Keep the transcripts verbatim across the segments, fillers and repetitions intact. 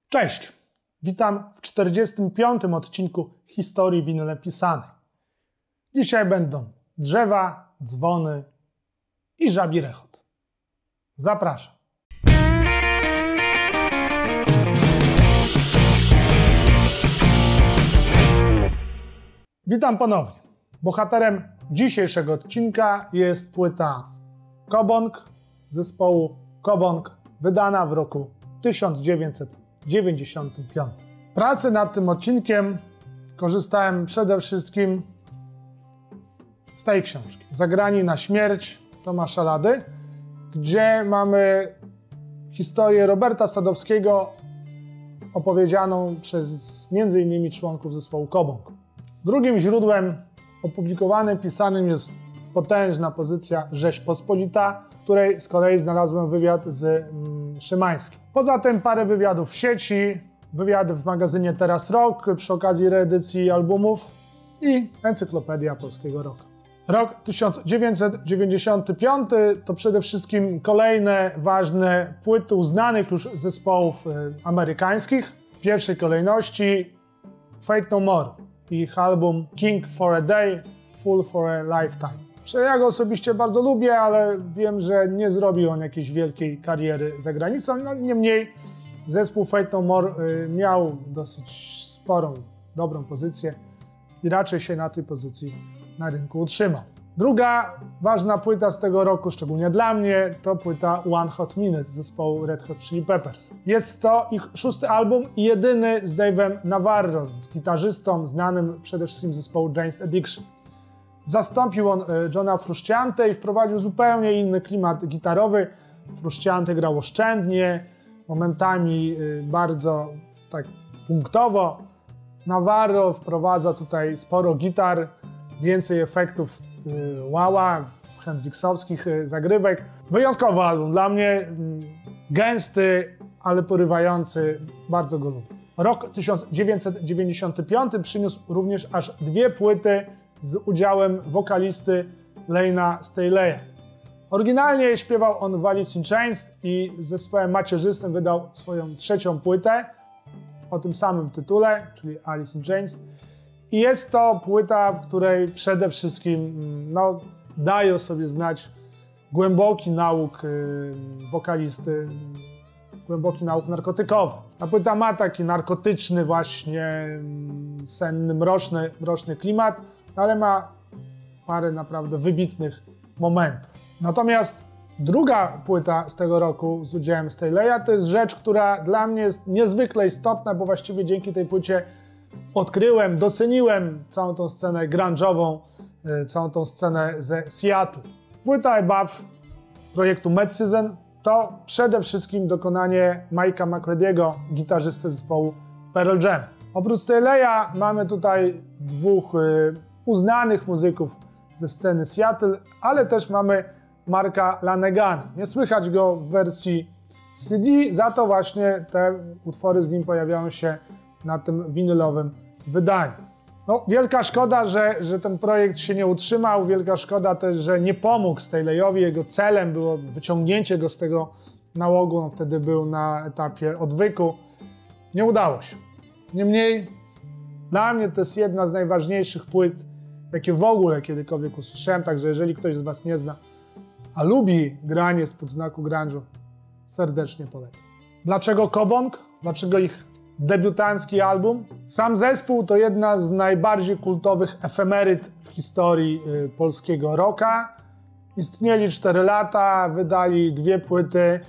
Cześć! Witam w czterdziestym piątym odcinku Historii Winyle Pisanej. Dzisiaj będą drzewa, dzwony i żabi rechot. Zapraszam. Witam ponownie. Bohaterem dzisiejszego odcinka jest płyta Kobong zespołu Kobong, wydana w roku tysiąc dziewięćset dziewięćdziesiątym piątym. W pracy nad tym odcinkiem korzystałem przede wszystkim z tej książki. Zagrani na śmierć Tomasza Lady, gdzie mamy historię Roberta Sadowskiego opowiedzianą przez między innymi członków zespołu Kobong. Drugim źródłem opublikowanym, pisanym jest potężna pozycja Rzeczpospolita, w której z kolei znalazłem wywiad z mm, Szymańskim. Poza tym parę wywiadów w sieci, wywiady w magazynie Teraz Rok przy okazji reedycji albumów i Encyklopedia Polskiego Roku. Rok tysiąc dziewięćset dziewięćdziesiąty piąty to przede wszystkim kolejne ważne płyty uznanych już zespołów y, amerykańskich. W pierwszej kolejności Faith No More i ich album King for a Day, Fool for a Lifetime. Ja go osobiście bardzo lubię, ale wiem, że nie zrobił on jakiejś wielkiej kariery za granicą. No, niemniej zespół Faith No More y, miał dosyć sporą, dobrą pozycję i raczej się na tej pozycji na rynku utrzymał. Druga ważna płyta z tego roku, szczególnie dla mnie, to płyta One Hot Minute z zespołu Red Hot Chili Peppers. Jest to ich szósty album i jedyny z Dave'em Navarro, z gitarzystą znanym przede wszystkim z zespołu Jane's Addiction. Zastąpił on Johna Frusciante i wprowadził zupełnie inny klimat gitarowy. Frusciante grał oszczędnie, momentami bardzo tak punktowo. Navarro wprowadza tutaj sporo gitar, więcej efektów wah-wah, hendrixowskich zagrywek. Wyjątkowy album dla mnie, gęsty, ale porywający, bardzo go lubię. Rok tysiąc dziewięćset dziewięćdziesiąty piąty przyniósł również aż dwie płyty z udziałem wokalisty Layna Staley'a. Oryginalnie śpiewał on w Alice in Chains i z zespołem macierzystym wydał swoją trzecią płytę o tym samym tytule, czyli Alice in Chains. I jest to płyta, w której przede wszystkim no, daje o sobie znać głęboki nauk yy, wokalisty, głęboki nauk narkotykowy. Ta płyta ma taki narkotyczny właśnie, yy, senny, mroczny, mroczny klimat, ale ma parę naprawdę wybitnych momentów. Natomiast druga płyta z tego roku z udziałem Staley'a to jest rzecz, która dla mnie jest niezwykle istotna, bo właściwie dzięki tej płycie odkryłem, doceniłem całą tą scenę grunge'ową, całą tą scenę ze Seattle. Płyta Above projektu Mad Season to przede wszystkim dokonanie Mike'a McCready'ego, gitarzysty zespołu Pearl Jam. Oprócz Staley'a mamy tutaj dwóch y, uznanych muzyków ze sceny Seattle, ale też mamy Marka Lanegana. Nie słychać go w wersji C D, za to właśnie te utwory z nim pojawiają się na tym winylowym wydaniu. No, wielka szkoda, że, że ten projekt się nie utrzymał, wielka szkoda też, że nie pomógł Staley'owi. Jego celem było wyciągnięcie go z tego nałogu, on wtedy był na etapie odwyku. Nie udało się. Niemniej dla mnie to jest jedna z najważniejszych płyt, jakie w ogóle kiedykolwiek usłyszałem, także jeżeli ktoś z Was nie zna, a lubi granie spod znaku grunge'u, serdecznie polecam. Dlaczego Kobong? Dlaczego ich debiutancki album? Sam zespół to jedna z najbardziej kultowych efemeryt w historii y, polskiego rocka. Istnieli cztery lata, wydali dwie płyty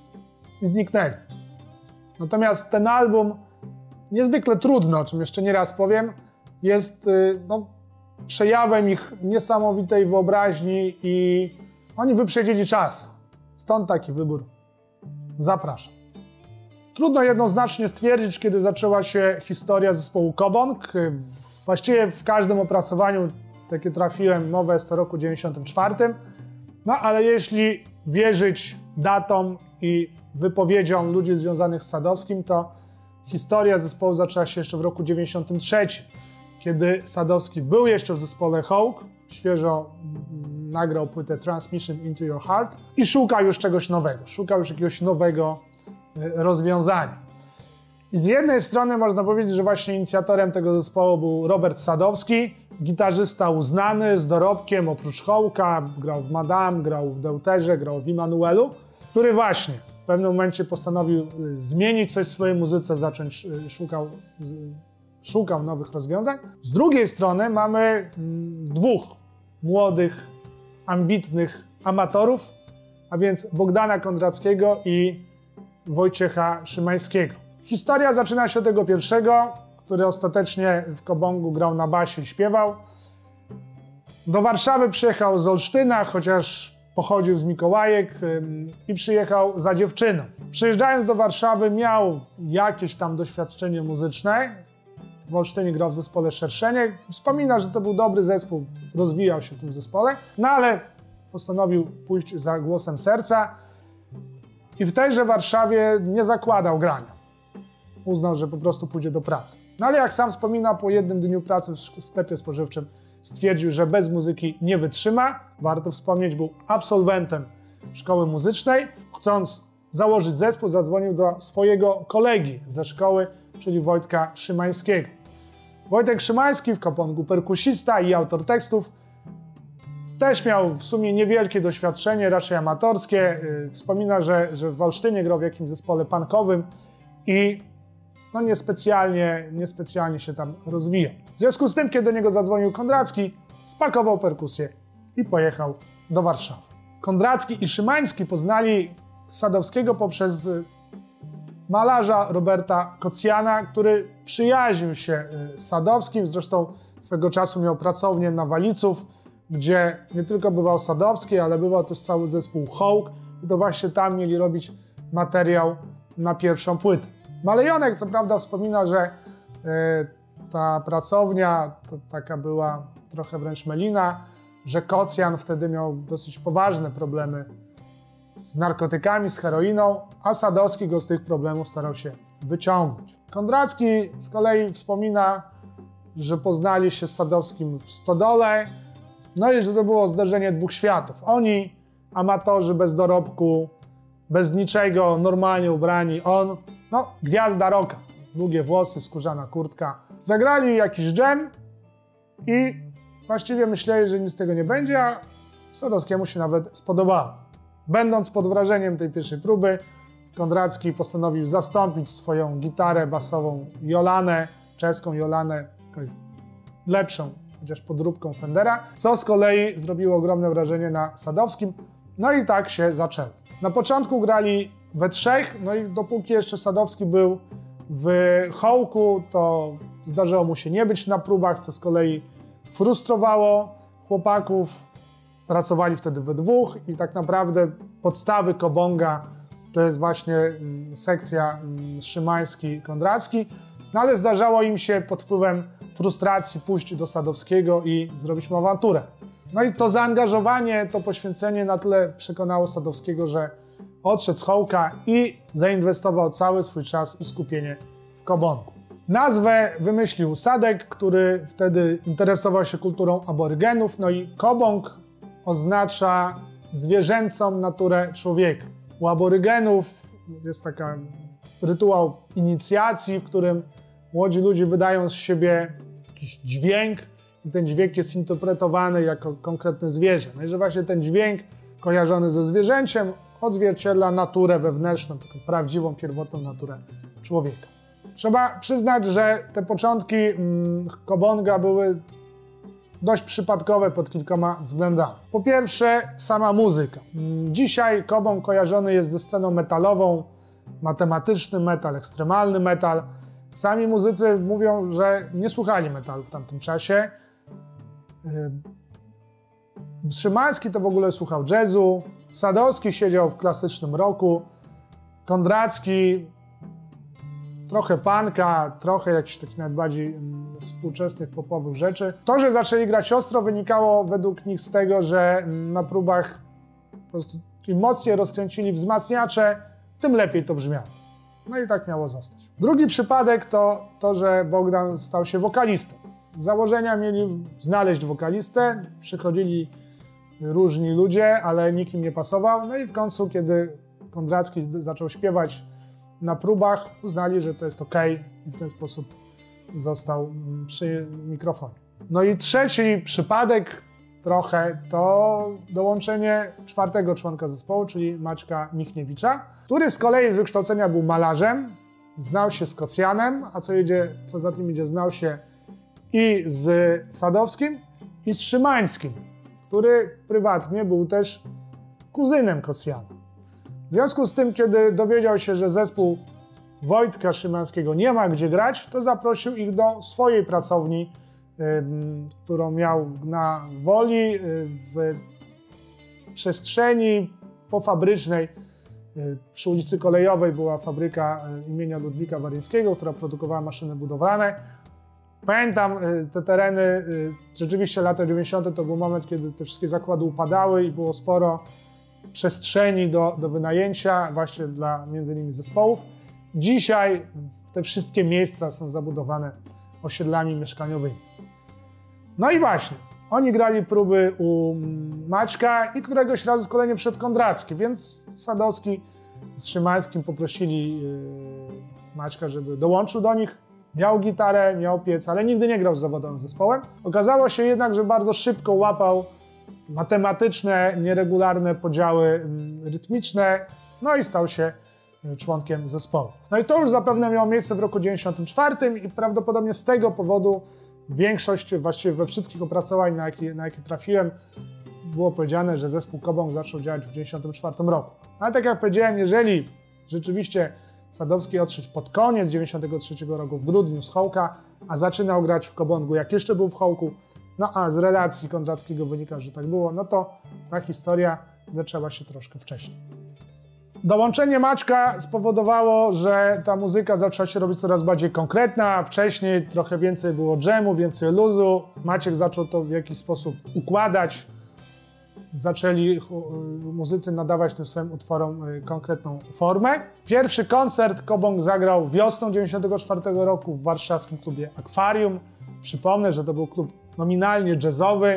i zniknęli. Natomiast ten album, niezwykle trudno, o czym jeszcze nie raz powiem, jest y, no, przejawem ich niesamowitej wyobraźni i oni wyprzedzili czas. Stąd taki wybór. Zapraszam. Trudno jednoznacznie stwierdzić, kiedy zaczęła się historia zespołu Kobong. Właściwie w każdym opracowaniu, takie trafiłem, mowa jest o roku dziewięćdziesiątym czwartym. No ale jeśli wierzyć datom i wypowiedziom ludzi związanych z Sadowskim, to historia zespołu zaczęła się jeszcze w roku dziewięćdziesiątym trzecim, kiedy Sadowski był jeszcze w zespole Hawk, świeżo nagrał płytę Transmission into Your Heart i szukał już czegoś nowego, szukał już jakiegoś nowego rozwiązania. I z jednej strony można powiedzieć, że właśnie inicjatorem tego zespołu był Robert Sadowski, gitarzysta uznany, z dorobkiem, oprócz Hołka, grał w Madame, grał w Deuterze, grał w Immanuelu, który właśnie w pewnym momencie postanowił zmienić coś w swojej muzyce, zacząć, szukał, szukał nowych rozwiązań. Z drugiej strony mamy dwóch młodych, ambitnych amatorów, a więc Bogdana Kondrackiego i Wojciecha Szymańskiego. Historia zaczyna się od tego pierwszego, który ostatecznie w Kobongu grał na basie i śpiewał. Do Warszawy przyjechał z Olsztyna, chociaż pochodził z Mikołajek i przyjechał za dziewczyną. Przyjeżdżając do Warszawy miał jakieś tam doświadczenie muzyczne. W Olsztynie grał w zespole Szerszenie. Wspomina, że to był dobry zespół, rozwijał się w tym zespole, no ale postanowił pójść za głosem serca i w tejże Warszawie nie zakładał grania. Uznał, że po prostu pójdzie do pracy. No ale jak sam wspomina, po jednym dniu pracy w sklepie spożywczym stwierdził, że bez muzyki nie wytrzyma. Warto wspomnieć, był absolwentem szkoły muzycznej. Chcąc założyć zespół, zadzwonił do swojego kolegi ze szkoły, czyli Wojtka Szymańskiego. Wojtek Szymański, w Kobongu perkusista i autor tekstów, też miał w sumie niewielkie doświadczenie, raczej amatorskie. Wspomina, że, że w Olsztynie grał w jakimś zespole punkowym i no niespecjalnie, niespecjalnie się tam rozwijał. W związku z tym, kiedy do niego zadzwonił Kondracki, spakował perkusję i pojechał do Warszawy. Kondracki i Szymański poznali Sadowskiego poprzez malarza Roberta Kocjana, który przyjaźnił się z Sadowskim. Zresztą swego czasu miał pracownię na Waliców, gdzie nie tylko bywał Sadowski, ale bywał też cały zespół Hołk. I to właśnie tam mieli robić materiał na pierwszą płytę. Malejonek co prawda wspomina, że y, ta pracownia to taka była trochę wręcz melina, że Kocjan wtedy miał dosyć poważne problemy z narkotykami, z heroiną, a Sadowski go z tych problemów starał się wyciągnąć. Kondracki z kolei wspomina, że poznali się z Sadowskim w stodole, no i że to było zderzenie dwóch światów. Oni, amatorzy bez dorobku, bez niczego, normalnie ubrani, on, no, gwiazda rocka, długie włosy, skórzana kurtka. Zagrali jakiś dżem i właściwie myśleli, że nic z tego nie będzie, a Sadowskiemu się nawet spodobało. Będąc pod wrażeniem tej pierwszej próby, Kondracki postanowił zastąpić swoją gitarę basową Jolanę, czeską Jolanę, jakąś lepszą, chociaż podróbką Fendera, co z kolei zrobiło ogromne wrażenie na Sadowskim. No i tak się zaczęło. Na początku grali we trzech, no i dopóki jeszcze Sadowski był w Hołku, to zdarzało mu się nie być na próbach, co z kolei frustrowało chłopaków. Pracowali wtedy we dwóch i tak naprawdę podstawy Kobonga to jest właśnie sekcja Szymański-Kondracki, no ale zdarzało im się pod wpływem frustracji pójść do Sadowskiego i zrobić mu awanturę. No i to zaangażowanie, to poświęcenie na tyle przekonało Sadowskiego, że odszedł z Hołka i zainwestował cały swój czas i skupienie w Kobongu. Nazwę wymyślił Sadek, który wtedy interesował się kulturą aborygenów, no i Kobong oznacza zwierzęcą naturę człowieka. U aborygenów jest taki rytuał inicjacji, w którym młodzi ludzie wydają z siebie jakiś dźwięk i ten dźwięk jest interpretowany jako konkretne zwierzę. No i że właśnie ten dźwięk kojarzony ze zwierzęciem odzwierciedla naturę wewnętrzną, taką prawdziwą, pierwotną naturę człowieka. Trzeba przyznać, że te początki mm, Kobonga były dość przypadkowe pod kilkoma względami. Po pierwsze, sama muzyka. Dzisiaj Kobong kojarzony jest ze sceną metalową, matematyczny metal, ekstremalny metal. Sami muzycy mówią, że nie słuchali metalu w tamtym czasie. Szymański to w ogóle słuchał jazzu, Sadowski siedział w klasycznym rocku, Kondracki trochę punka, trochę jakichś takich nawet bardziej współczesnych popowych rzeczy. To, że zaczęli grać ostro, wynikało według nich z tego, że na próbach po prostu im mocniej rozkręcili wzmacniacze, tym lepiej to brzmiało. No i tak miało zostać. Drugi przypadek to to, że Bogdan stał się wokalistą. Z założenia mieli znaleźć wokalistę, przychodzili różni ludzie, ale nikt im nie pasował. No i w końcu, kiedy Kondracki zaczął śpiewać na próbach uznali, że to jest ok i w ten sposób został przy mikrofonie. No i trzeci przypadek trochę to dołączenie czwartego członka zespołu, czyli Maćka Michniewicza, który z kolei z wykształcenia był malarzem, znał się z Kocjanem, a co, idzie, co za tym idzie, znał się i z Sadowskim, i z Szymańskim, który prywatnie był też kuzynem Kocjana. W związku z tym, kiedy dowiedział się, że zespół Wojtka Szymańskiego nie ma gdzie grać, to zaprosił ich do swojej pracowni, yy, którą miał na Woli, yy, w przestrzeni pofabrycznej. Yy, przy ulicy Kolejowej była fabryka yy, imienia Ludwika Waryńskiego, która produkowała maszyny budowlane. Pamiętam yy, te tereny, yy, rzeczywiście lata dziewięćdziesiąte to był moment, kiedy te wszystkie zakłady upadały i było sporo przestrzeni do, do wynajęcia właśnie dla między innymi zespołów. Dzisiaj te wszystkie miejsca są zabudowane osiedlami mieszkaniowymi. No i właśnie, oni grali próby u Maćka i któregoś razu z kolei przed Kondracki, więc Sadowski z Szymańskim poprosili Maćka, żeby dołączył do nich. Miał gitarę, miał piec, ale nigdy nie grał z zawodowym zespołem. Okazało się jednak, że bardzo szybko łapał matematyczne, nieregularne podziały rytmiczne, no i stał się członkiem zespołu. No i to już zapewne miało miejsce w roku dziewięćdziesiątym czwartym i prawdopodobnie z tego powodu większość, właściwie we wszystkich opracowań, na jakie, na jakie trafiłem, było powiedziane, że zespół Kobong zaczął działać w dziewięćdziesiątym czwartym roku. Ale tak jak powiedziałem, jeżeli rzeczywiście Sadowski odszedł pod koniec dziewięćdziesiątego trzeciego roku w grudniu z Hołka, a zaczynał grać w Kobongu jak jeszcze był w Hołku, no a z relacji Kondrackiego wynika, że tak było, no to ta historia zaczęła się troszkę wcześniej. Dołączenie Maćka spowodowało, że ta muzyka zaczęła się robić coraz bardziej konkretna. Wcześniej trochę więcej było dżemu, więcej luzu. Maciek zaczął to w jakiś sposób układać. Zaczęli muzycy nadawać tym swoim utworom konkretną formę. Pierwszy koncert Kobong zagrał wiosną dziewięćdziesiątego czwartego roku w warszawskim klubie Akwarium. Przypomnę, że to był klub nominalnie jazzowy,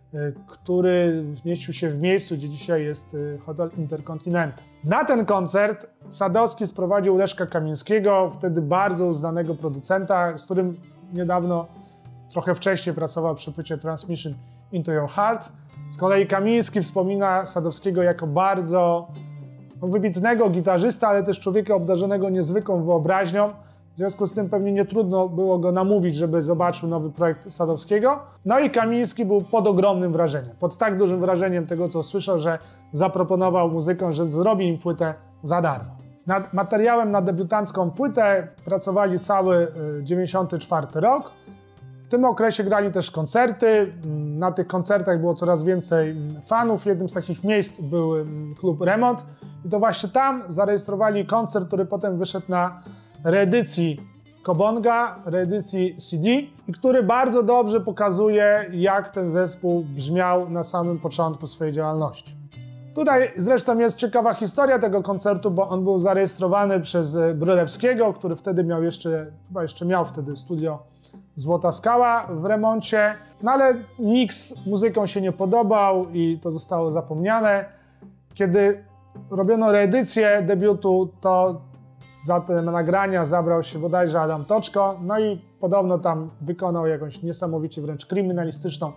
który mieścił się w miejscu, gdzie dzisiaj jest hotel Intercontinental. Na ten koncert Sadowski sprowadził Leszka Kamińskiego, wtedy bardzo uznanego producenta, z którym niedawno, trochę wcześniej pracował przy płycie Transmission Into Your Heart. Z kolei Kamiński wspomina Sadowskiego jako bardzo no, wybitnego gitarzysta, ale też człowieka obdarzonego niezwykłą wyobraźnią. W związku z tym pewnie nie trudno było go namówić, żeby zobaczył nowy projekt Sadowskiego. No i Kamiński był pod ogromnym wrażeniem, pod tak dużym wrażeniem tego, co słyszał, że zaproponował muzykom, że zrobi im płytę za darmo. Nad materiałem na debiutancką płytę pracowali cały dziewięćdziesiąty czwarty rok. W tym okresie grali też koncerty. Na tych koncertach było coraz więcej fanów. Jednym z takich miejsc był klub Remont. I to właśnie tam zarejestrowali koncert, który potem wyszedł na reedycji Kobonga, reedycji C D, i który bardzo dobrze pokazuje, jak ten zespół brzmiał na samym początku swojej działalności. Tutaj zresztą jest ciekawa historia tego koncertu, bo on był zarejestrowany przez Brylewskiego, który wtedy miał jeszcze, chyba jeszcze miał wtedy studio Złota Skała w Remoncie, no ale miks muzyką się nie podobał i to zostało zapomniane. Kiedy robiono reedycję debiutu, to za te nagrania zabrał się bodajże Adam Toczko, no i podobno tam wykonał jakąś niesamowicie wręcz kryminalistyczną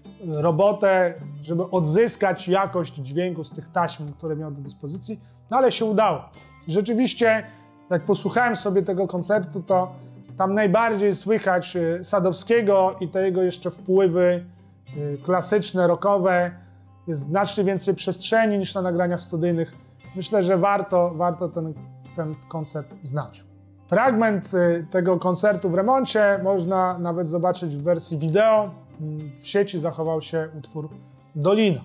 robotę, żeby odzyskać jakość dźwięku z tych taśm, które miał do dyspozycji, no ale się udało. I rzeczywiście, jak posłuchałem sobie tego koncertu, to tam najbardziej słychać Sadowskiego i te jego jeszcze wpływy klasyczne, rockowe. Jest znacznie więcej przestrzeni niż na nagraniach studyjnych. Myślę, że warto, warto ten, ten koncert znać. Fragment tego koncertu w Remoncie można nawet zobaczyć w wersji wideo. W sieci zachował się utwór Dolina.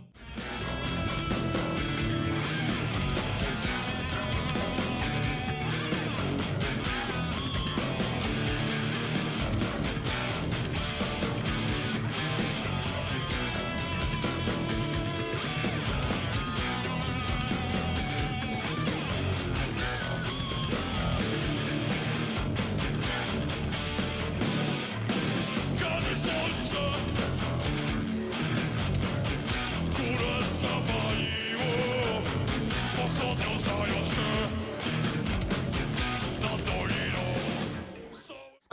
Corazón,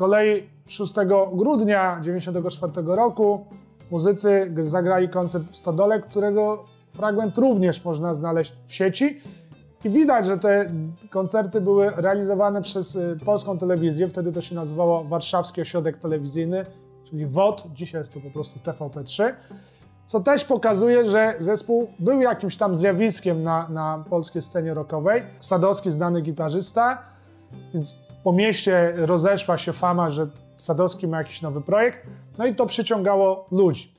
kolei szóstego grudnia tysiąc dziewięćset dziewięćdziesiątego czwartego roku muzycy zagrali koncert w Stodole, którego fragment również można znaleźć w sieci. I widać, że te koncerty były realizowane przez polską telewizję. Wtedy to się nazywało Warszawski Ośrodek Telewizyjny, czyli W O T. Dzisiaj jest to po prostu T V P trzy. Co też pokazuje, że zespół był jakimś tam zjawiskiem na, na polskiej scenie rockowej. Sadowski, znany gitarzysta, więc po mieście rozeszła się fama, że Sadowski ma jakiś nowy projekt. No i to przyciągało ludzi.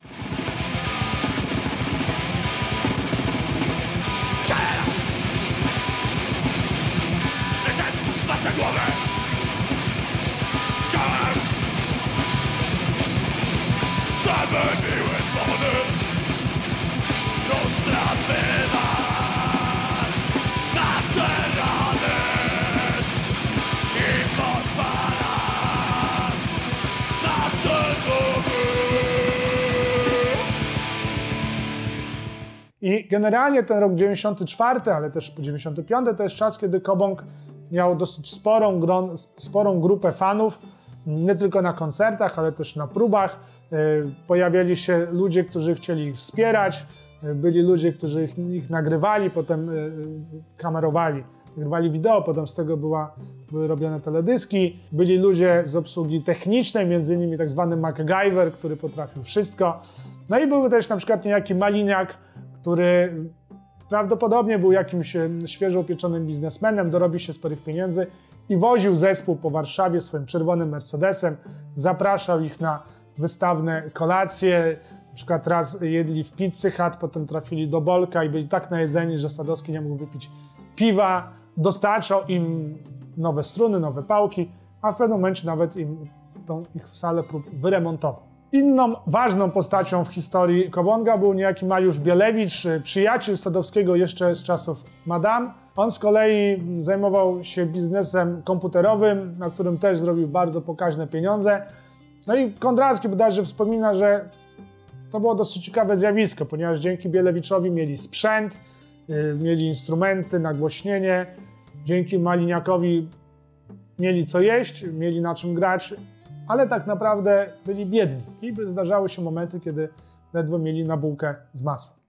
I generalnie ten rok dziewięćdziesiąty czwarty, ale też dziewięćdziesiąty piąty to jest czas, kiedy Kobong miał dosyć sporą, gron, sporą grupę fanów, nie tylko na koncertach, ale też na próbach. Pojawiali się ludzie, którzy chcieli ich wspierać, byli ludzie, którzy ich, ich nagrywali, potem kamerowali, nagrywali wideo, potem z tego była, były robione teledyski. Byli ludzie z obsługi technicznej, między innymi tak zwany MacGyver, który potrafił wszystko. No i był też na przykład niejaki Maliniak, który prawdopodobnie był jakimś świeżo upieczonym biznesmenem, dorobił się sporych pieniędzy i woził zespół po Warszawie swoim czerwonym Mercedesem, zapraszał ich na wystawne kolacje. Na przykład raz jedli w Pizzy Hut, potem trafili do Bolka i byli tak najedzeni, że Sadowski nie mógł wypić piwa. Dostarczał im nowe struny, nowe pałki, a w pewnym momencie nawet im tą ich salę prób wyremontował. Inną ważną postacią w historii Kobonga był niejaki Mariusz Bielewicz, przyjaciel Sadowskiego jeszcze z czasów Madame. On z kolei zajmował się biznesem komputerowym, na którym też zrobił bardzo pokaźne pieniądze. No i Kondracki bodajże wspomina, że to było dosyć ciekawe zjawisko, ponieważ dzięki Bielewiczowi mieli sprzęt, yy, mieli instrumenty, nagłośnienie. Dzięki Maliniakowi mieli co jeść, mieli na czym grać, ale tak naprawdę byli biedni i zdarzały się momenty, kiedy ledwo mieli na bułkę z masłem.